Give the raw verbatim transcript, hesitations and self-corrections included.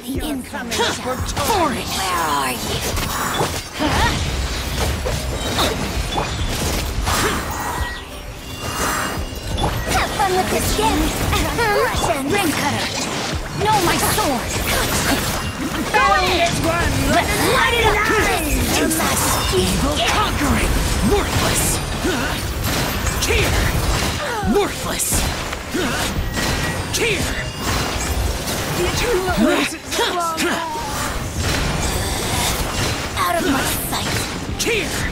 The incoming foreign. Where are you? Huh? Have fun with this gift. Russian ring cutter. No, my sword. Found this one. Let's light it up. To my Evil conquering. Worthless. Here. Worthless. Here. out of my sight. Here.